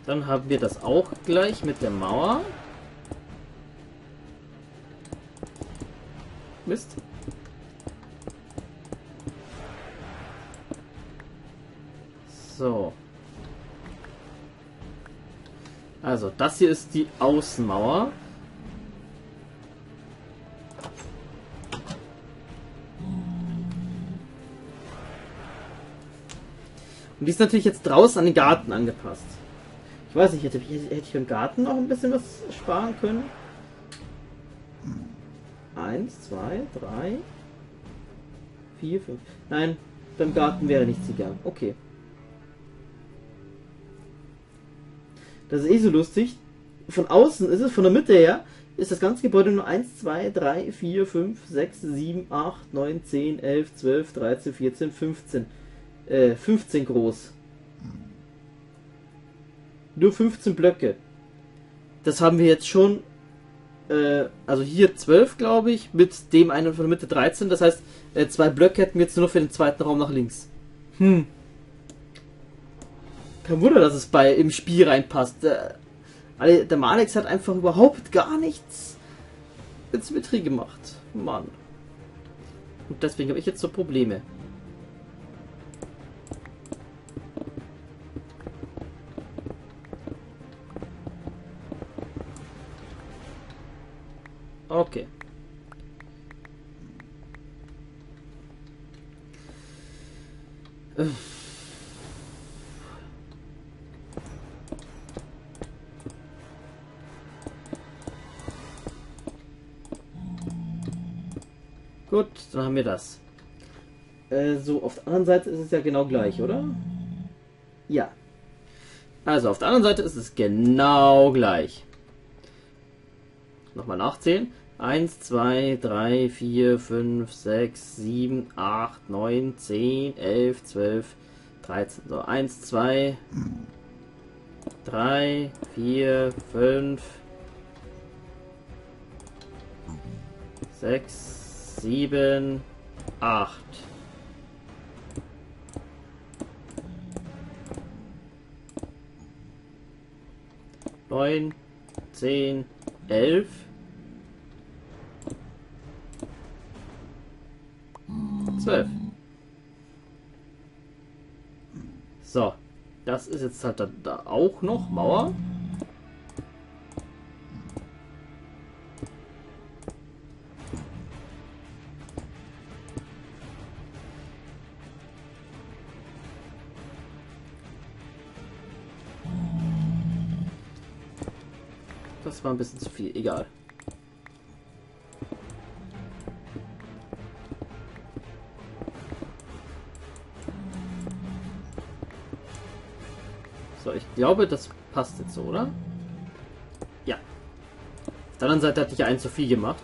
Dann haben wir das auch gleich mit der Mauer. Mist. So. Also, das hier ist die Außenmauer. Und die ist natürlich jetzt draußen an den Garten angepasst. Ich weiß nicht, hätte ich im Garten noch ein bisschen was sparen können? 1, 2, 3, 4, 5. Nein, beim Garten wäre nichts gegangen. Okay. Das ist eh so lustig. Von außen ist es, von der Mitte her, ist das ganze Gebäude nur 1, 2, 3, 4, 5, 6, 7, 8, 9, 10, 11, 12, 13, 14, 15. 15 groß. Nur 15 Blöcke. Das haben wir jetzt schon, also hier 12, glaube ich, mit dem einen von der Mitte 13. Das heißt, 2 Blöcke hätten wir jetzt nur für den zweiten Raum nach links. Kein Wunder, dass es im Spiel reinpasst. Der Malex hat einfach überhaupt gar nichts mit Symmetrie gemacht. Mann. Und deswegen habe ich jetzt so Probleme. Okay. Gut, dann haben wir das. So, auf der anderen Seite ist es ja genau gleich, oder? Ja. Also, auf der anderen Seite ist es genau gleich. Nochmal nachzählen. 1, 2, 3, 4, 5, 6, 7, 8, 9, 10, 11, 12, 13. So, 1, 2, 3, 4, 5, 6, 7, 8. Neun, 10, 11. 12. So, das ist jetzt halt da auch noch Mauer. Das war ein bisschen zu viel, egal. So, ich glaube, das passt jetzt so, oder? Ja. Auf der anderen Seite hatte ich einen zu viel gemacht.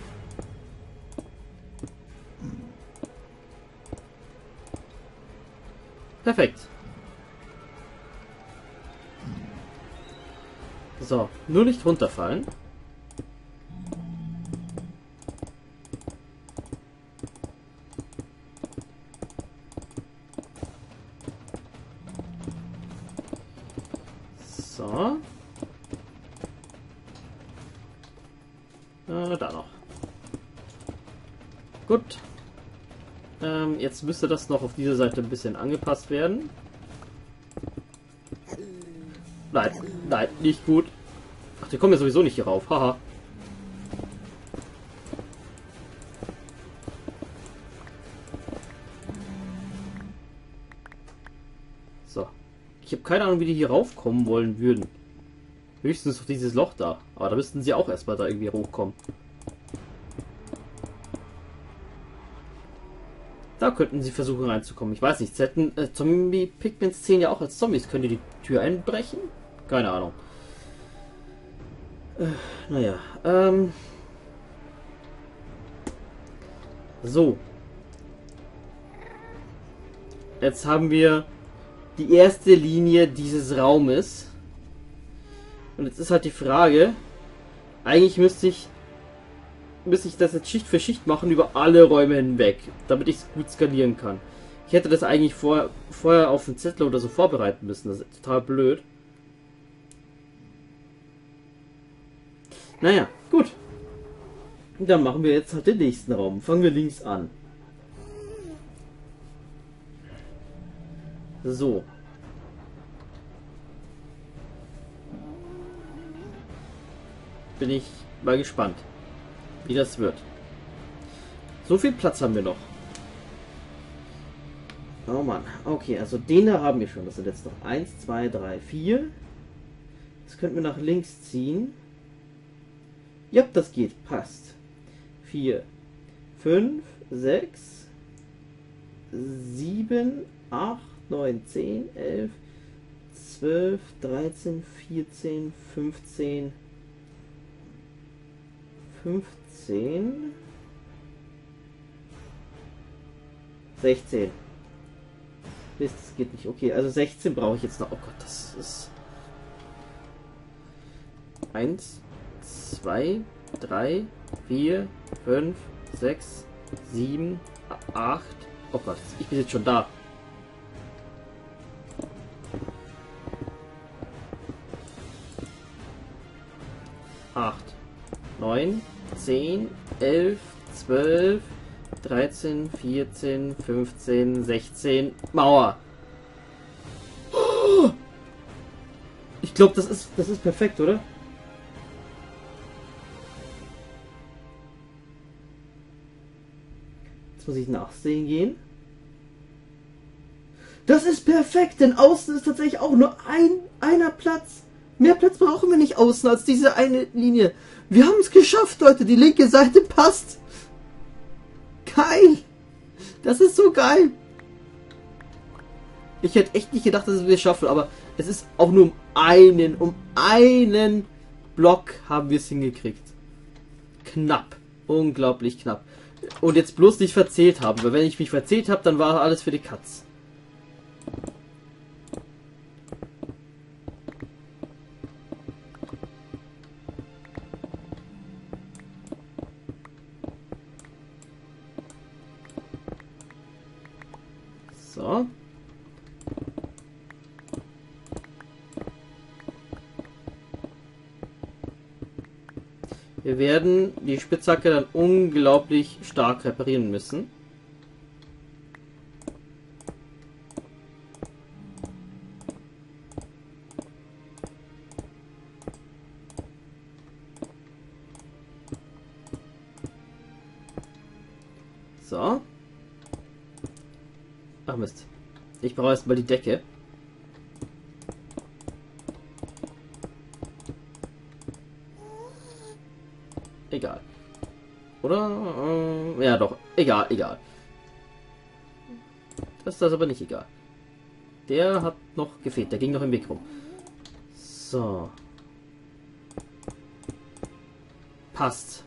Perfekt. So, nur nicht runterfallen. So. Da noch. Gut. Jetzt müsste das noch auf dieser Seite ein bisschen angepasst werden. Nein, nein, nicht gut. Ach, die kommen ja sowieso nicht hier rauf. Haha. So. Ich habe keine Ahnung, wie die hier raufkommen wollen würden. Höchstens auf dieses Loch da. Aber da müssten sie auch erstmal da irgendwie hochkommen. Da könnten sie versuchen reinzukommen. Ich weiß nicht. Zombie-Pigments zählen ja auch als Zombies. Können die Tür einbrechen? Keine Ahnung. Naja. So. Jetzt haben wir die erste Linie dieses Raumes. Und jetzt ist halt die Frage. Eigentlich müsste ich das jetzt Schicht für Schicht machen über alle Räume hinweg, damit ich es gut skalieren kann. Ich hätte das eigentlich vorher auf den Zettel oder so vorbereiten müssen. Das ist total blöd. Naja, gut. Dann machen wir jetzt halt den nächsten Raum. Fangen wir links an. So. Bin ich mal gespannt, wie das wird. So viel Platz haben wir noch. Oh Mann. Okay, also den da haben wir schon. Das sind jetzt noch 1, 2, 3, 4. Das könnten wir nach links ziehen. Ja, das geht. Passt. 4, 5, 6, 7, 8, 9, 10, 11, 12, 13, 14, 15, 15, 16. Mist, das geht nicht. Okay, also 16 brauche ich jetzt noch. Oh Gott, das ist 1, 2, 3, 4, 5, 6, 7, 8. Oh Gott, ich bin jetzt schon da. Acht, 9, 10, 11, 12, 13, 14, 15, 16. Mauer. Oh! Ich glaube, das ist perfekt, oder? Jetzt muss ich nachsehen gehen. Das ist perfekt, denn außen ist tatsächlich auch nur einer Platz. Mehr Platz brauchen wir nicht außen als diese eine Linie. Wir haben es geschafft, Leute. Die linke Seite passt. Geil. Das ist so geil. Ich hätte echt nicht gedacht, dass wir es schaffen, aber es ist auch nur um einen Block haben wir es hingekriegt. Knapp. Unglaublich knapp. Und jetzt bloß nicht verzählt haben, weil wenn ich mich verzählt habe, dann war alles für die Katz. So. Wir werden die Spitzhacke dann unglaublich stark reparieren müssen. So. Ach Mist. Ich brauche erstmal die Decke. Egal. Oder? Ja doch. Egal, egal. Das ist aber nicht egal. Der hat noch gefehlt. Der ging noch im Weg rum. So. Passt.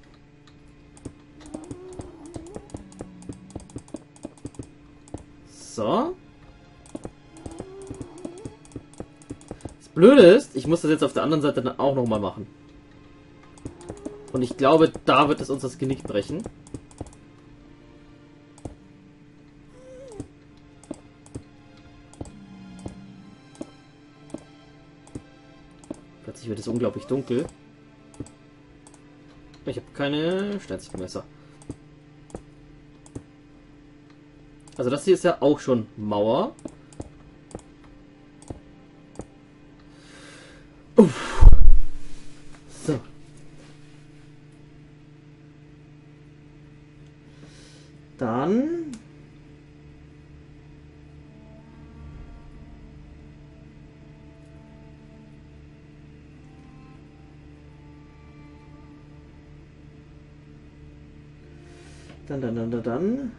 So. Das Blöde ist, ich muss das jetzt auf der anderen Seite dann auch nochmal machen. Und ich glaube, da wird es uns das Genick brechen. Plötzlich wird es unglaublich dunkel. Ich habe keine Steinzeitmesser. Also das hier ist ja auch schon Mauer. Uff. So. Dann dann.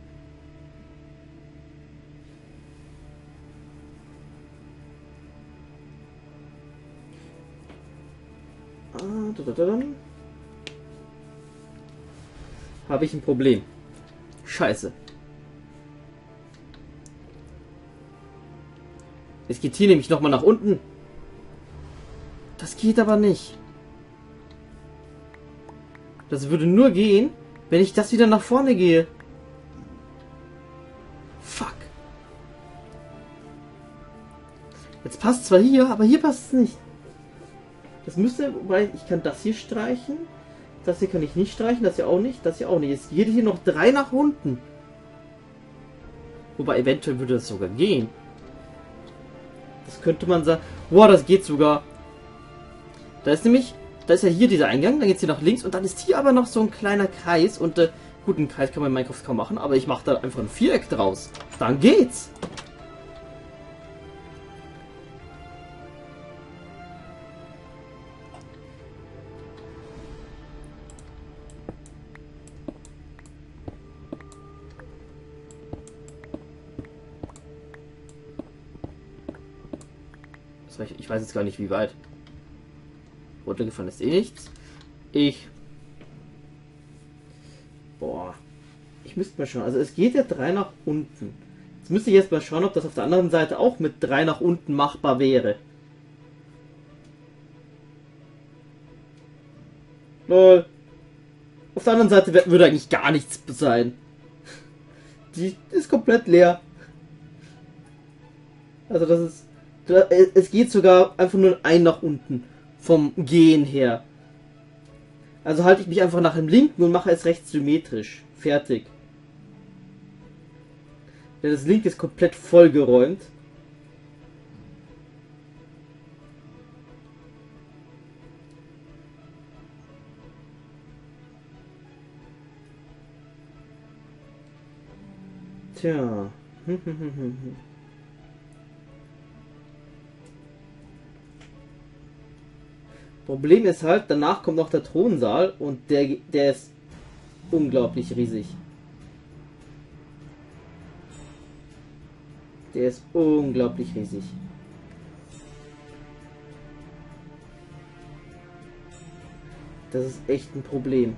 Dann habe ich ein Problem. Scheiße. Es geht hier nämlich nochmal nach unten. Das geht aber nicht. Das würde nur gehen, wenn ich das wieder nach vorne gehe. Fuck. Jetzt passt zwar hier, aber hier passt es nicht. Das müsste, wobei ich kann das hier streichen. Das hier kann ich nicht streichen, das hier auch nicht, das hier auch nicht. Es geht hier noch 3 nach unten. Wobei eventuell würde das sogar gehen. Das könnte man sagen. Boah, das geht sogar. Da ist nämlich, da ist ja hier dieser Eingang, dann geht es hier nach links und dann ist hier aber noch so ein kleiner Kreis und gut, einen Kreis kann man in Minecraft kaum machen, aber ich mache da einfach ein Viereck draus. Dann geht's. Ich weiß jetzt gar nicht, wie weit. Runtergefallen ist eh nichts. Boah. Ich müsste mal schauen. Also es geht ja 3 nach unten. Jetzt müsste ich jetzt mal schauen, ob das auf der anderen Seite auch mit 3 nach unten machbar wäre. Lol. Auf der anderen Seite würde eigentlich gar nichts sein. Die ist komplett leer. Also das ist... Es geht sogar einfach nur ein nach unten. Vom Gehen her. Also halte ich mich einfach nach dem linken und mache es rechts symmetrisch. Fertig. Denn das linke ist komplett vollgeräumt. Tja. Problem ist halt, danach kommt noch der Thronsaal und der ist unglaublich riesig. Der ist unglaublich riesig. Das ist echt ein Problem.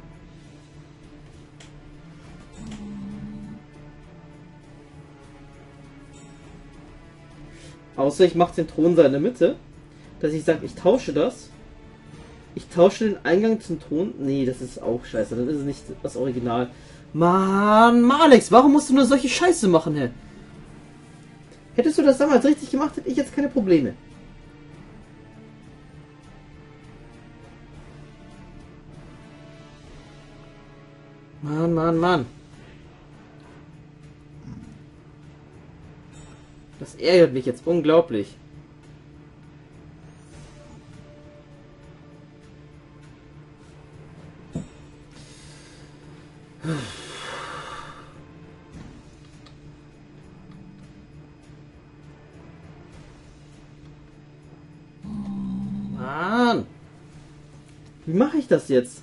Außer ich mache den Thronsaal in der Mitte, dass ich sage, ich tausche das. Ich tausche den Eingang zum Thron. Nee, das ist auch scheiße. Das ist nicht das Original. Mann, Alex, warum musst du nur solche Scheiße machen, hä? Hättest du das damals richtig gemacht, hätte ich jetzt keine Probleme. Mann, Mann, Mann. Das ärgert mich jetzt unglaublich. Mann! Wie mache ich das jetzt?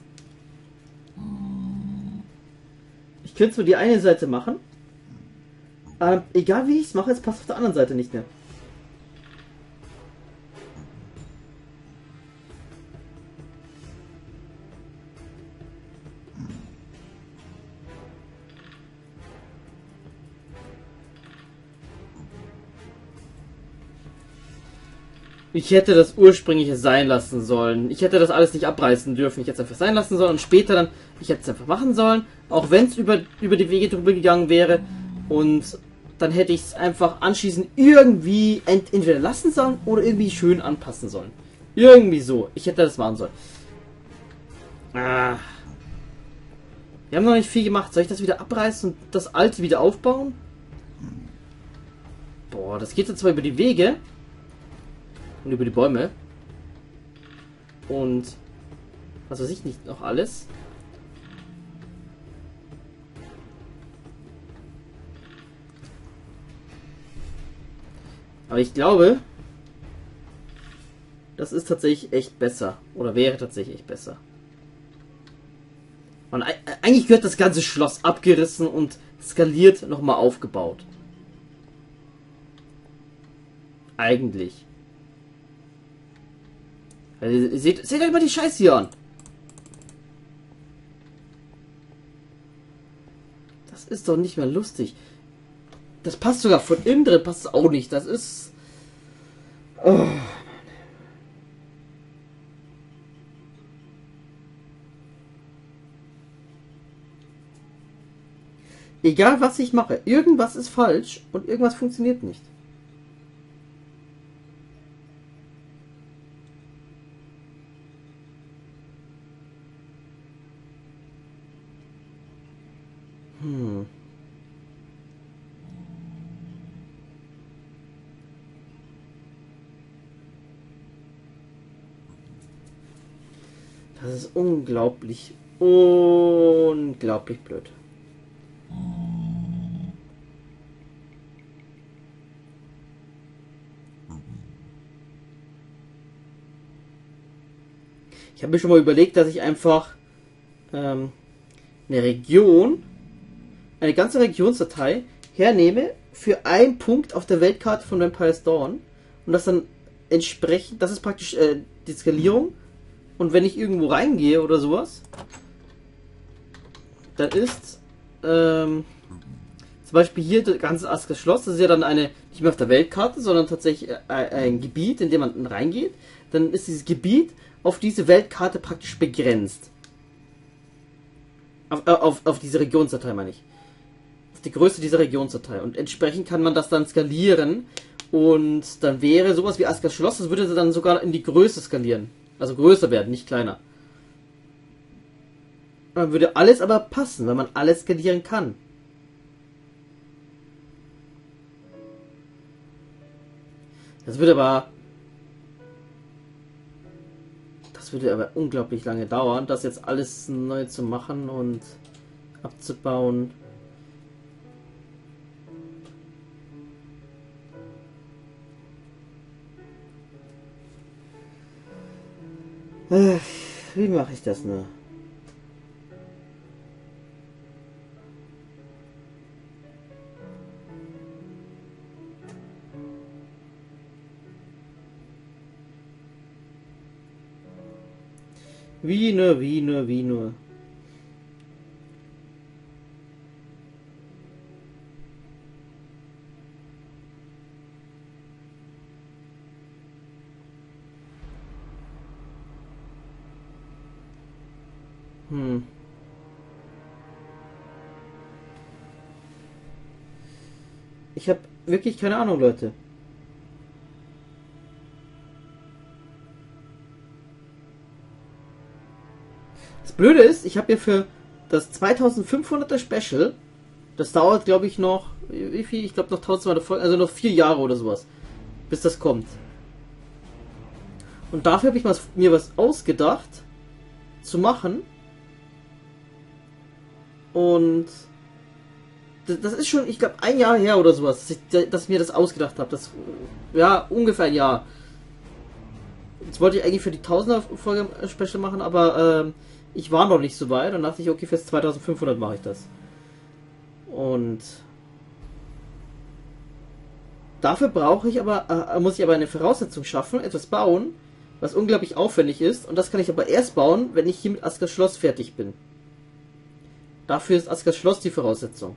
Ich könnte nur die eine Seite machen. Egal wie ich es mache, es passt auf der anderen Seite nicht mehr. Ich hätte das ursprüngliche sein lassen sollen. Ich hätte das alles nicht abreißen dürfen. Ich hätte es einfach sein lassen sollen und später dann, ich hätte es einfach machen sollen, auch wenn es über die Wege drüber gegangen wäre. Und dann hätte ich es einfach anschließend irgendwie entweder lassen sollen oder irgendwie schön anpassen sollen. Irgendwie so. Ich hätte das machen sollen. Ah. Wir haben noch nicht viel gemacht. Soll ich das wieder abreißen und das alte wieder aufbauen? Boah, das geht jetzt zwar über die Wege. Und über die Bäume. Und was weiß ich nicht noch alles. Aber ich glaube, das ist tatsächlich echt besser. Oder wäre tatsächlich echt besser. Und eigentlich gehört das ganze Schloss abgerissen und skaliert nochmal aufgebaut. Eigentlich. Also, seht euch mal die Scheiße hier an. Das ist doch nicht mehr lustig. Das passt sogar von innen drin, passt es auch nicht. Das ist... Oh. Egal was ich mache, irgendwas ist falsch und irgendwas funktioniert nicht. Hm. Das ist unglaublich, unglaublich blöd. Ich habe mir schon mal überlegt, dass ich einfach eine Region, eine ganze Regionsdatei hernehme für einen Punkt auf der Weltkarte von Vampire's Dawn und das dann entsprechend, das ist praktisch die Skalierung, und wenn ich irgendwo reingehe oder sowas, dann ist zum Beispiel hier das ganze Asker Schloss, das ist ja dann eine, nicht mehr auf der Weltkarte, sondern tatsächlich ein Gebiet, in dem man reingeht, dann ist dieses Gebiet auf diese Weltkarte praktisch begrenzt. Auf diese Regionsdatei meine ich. Das ist die Größe dieser Regionsdatei. Und entsprechend kann man das dann skalieren. Und dann wäre sowas wie Askers Schloss, das würde dann sogar in die Größe skalieren. Also größer werden, nicht kleiner. Dann würde alles aber passen, wenn man alles skalieren kann. Das würde aber unglaublich lange dauern, das jetzt alles neu zu machen und abzubauen. Wie mache ich das nur? Wie nur. Ich habe wirklich keine Ahnung, Leute. Das Blöde ist, ich habe hier für das 2500er Special, das dauert glaube ich noch, wie viel? Ich glaube noch 1200 Folgen, also noch 4 Jahre oder sowas, bis das kommt. Und dafür habe ich mir was ausgedacht zu machen. Und das ist schon, ich glaube, ein Jahr her oder sowas, dass ich mir das ausgedacht habe. Das, ja, ungefähr ein Jahr. Jetzt wollte ich eigentlich für die 1000er-Folge Special machen, aber ich war noch nicht so weit. Dann dachte ich, okay, fürs 2500 mache ich das. Und dafür muss ich aber eine Voraussetzung schaffen, etwas bauen, was unglaublich aufwendig ist. Und das kann ich aber erst bauen, wenn ich hier mit Askers Schloss fertig bin. Dafür ist Askers Schloss die Voraussetzung.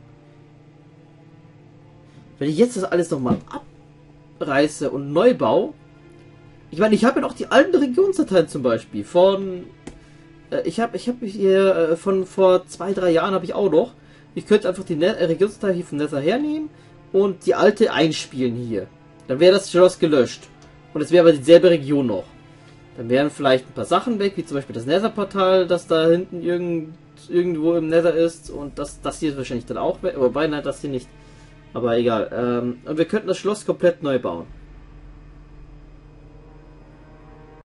Wenn ich jetzt das alles nochmal abreiße und neu baue, ich meine, ich habe ja noch die alten Regionsdateien zum Beispiel von, ich habe hier von vor 2-3 Jahren habe ich auch noch. Ich könnte einfach die Regionsdatei hier von Nether hernehmen und die alte einspielen hier. Dann wäre das Schloss gelöscht. Und es wäre aber dieselbe Region noch. Dann wären vielleicht ein paar Sachen weg, wie zum Beispiel das Nether-Portal, das da hinten irgendwo im Nether ist. Und das hier ist wahrscheinlich dann auch weg. Wobei, nein, das hier nicht. Aber egal. Und wir könnten das Schloss komplett neu bauen.